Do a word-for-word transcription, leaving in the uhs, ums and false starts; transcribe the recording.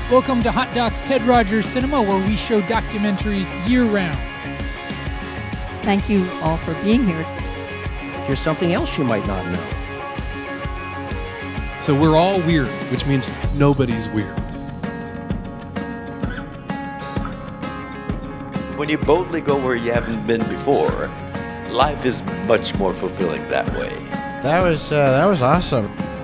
Welcome to Hot Docs Ted Rogers Cinema, where we show documentaries year-round. Thank you all for being here. Here's something else you might not know. So we're all weird, which means nobody's weird. When you boldly go where you haven't been before, life is much more fulfilling that way. That was uh, that was awesome.